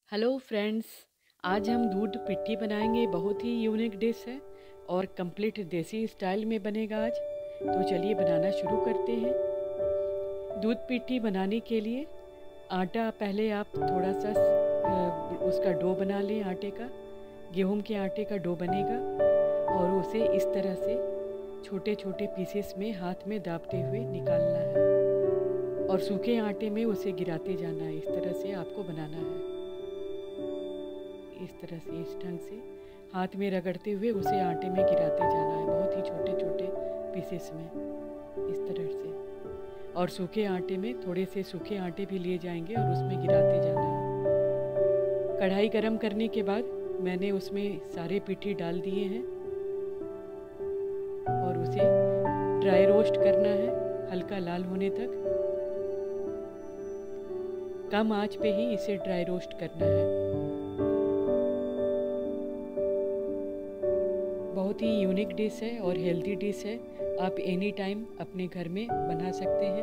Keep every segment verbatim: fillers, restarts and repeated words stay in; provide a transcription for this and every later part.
Hello friends, आज हम दूध पिट्ठी बनाएंगे। बहुत ही यूनिक डिश है और कंप्लीट देसी स्टाइल में बनेगा आज। तो चलिए बनाना शुरू करते हैं। दूध पिट्ठी बनाने के लिए आटा पहले आप थोड़ा सा उसका डो बना लें। आटे का, गेहूं के आटे का डो बनेगा और उसे इस तरह से छोटे छोटे पीसेस में हाथ में दाबते हुए निकालना है और सूखे आटे में उसे गिराते जाना है। इस तरह से आपको बनाना है। इस तरह से, इस ढंग से हाथ में रगड़ते हुए उसे आटे में गिराते जाना है, बहुत ही छोटे छोटे पीसेस में, इस तरह से। और सूखे आटे में थोड़े से सूखे आटे भी लिए जाएंगे और उसमें गिराते जाना है। कढ़ाई गरम करने के बाद मैंने उसमें सारे पिट्ठी डाल दिए हैं और उसे ड्राई रोस्ट करना है हल्का लाल होने तक। कम आंच पे ही इसे ड्राई रोस्ट करना है। बहुत ही यूनिक डिश है और हेल्दी डिश है। आप एनी टाइम अपने घर में बना सकते हैं।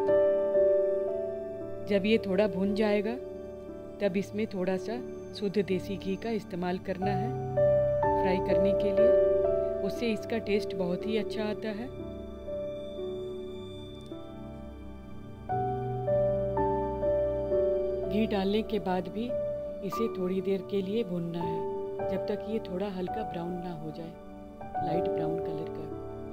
जब ये थोड़ा भुन जाएगा तब इसमें थोड़ा सा शुद्ध देसी घी का इस्तेमाल करना है फ्राई करने के लिए। उससे इसका टेस्ट बहुत ही अच्छा आता है। घी डालने के बाद भी इसे थोड़ी देर के लिए भूनना है, जब तक ये थोड़ा हल्का ब्राउन ना हो जाए, लाइट ब्राउन कलर का।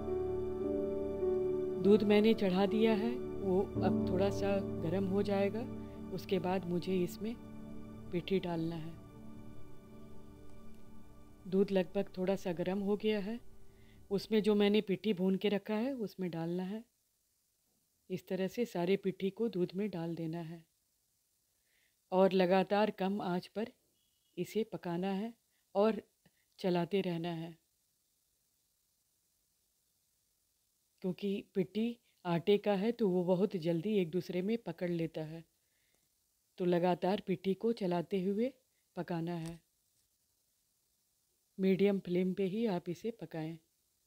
दूध मैंने चढ़ा दिया है, वो अब थोड़ा सा गर्म हो जाएगा। उसके बाद मुझे इसमें पिट्ठी डालना है। दूध लगभग थोड़ा सा गर्म हो गया है। उसमें जो मैंने पिट्ठी भून के रखा है उसमें डालना है। इस तरह से सारे पिट्ठी को दूध में डाल देना है और लगातार कम आंच पर इसे पकाना है और चलाते रहना है, क्योंकि पिट्ठी आटे का है तो वो बहुत जल्दी एक दूसरे में पकड़ लेता है। तो लगातार पिट्ठी को चलाते हुए पकाना है। मीडियम फ्लेम पे ही आप इसे पकाएं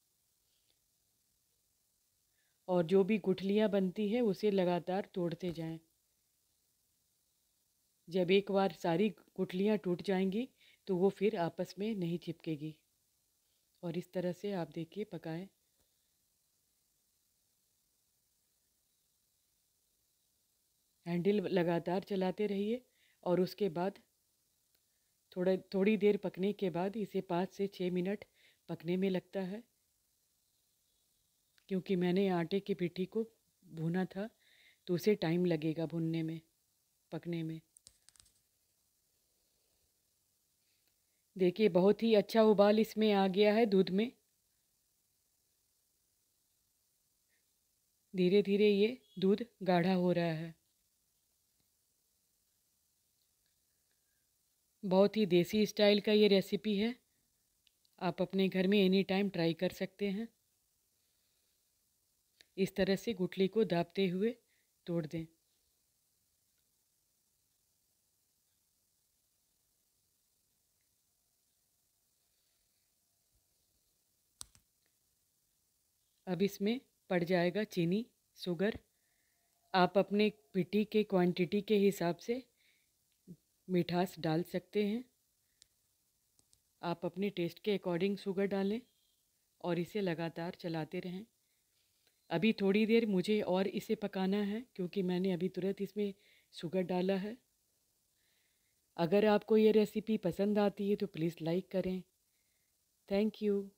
और जो भी गुठलियाँ बनती है उसे लगातार तोड़ते जाएं। जब एक बार सारी गुठलियाँ टूट जाएंगी तो वो फिर आपस में नहीं चिपकेगी। और इस तरह से आप देखिए पकाएं। हैंडल लगातार चलाते रहिए और उसके बाद थोड़ा थोड़ी देर पकने के बाद इसे पाँच से छः मिनट पकने में लगता है, क्योंकि मैंने आटे की पिट्ठी को भूना था तो उसे टाइम लगेगा भूनने में, पकने में। देखिए बहुत ही अच्छा उबाल इसमें आ गया है दूध में। धीरे धीरे ये दूध गाढ़ा हो रहा है। बहुत ही देसी स्टाइल का ये रेसिपी है। आप अपने घर में एनी टाइम ट्राई कर सकते हैं। इस तरह से गुठली को दाबते हुए तोड़ दें। अब इसमें पड़ जाएगा चीनी, शुगर। आप अपने पिट्ठी के क्वांटिटी के हिसाब से मिठास डाल सकते हैं। आप अपने टेस्ट के अकॉर्डिंग शुगर डालें और इसे लगातार चलाते रहें। अभी थोड़ी देर मुझे और इसे पकाना है, क्योंकि मैंने अभी तुरंत इसमें शुगर डाला है। अगर आपको ये रेसिपी पसंद आती है तो प्लीज़ लाइक करें। Thank you.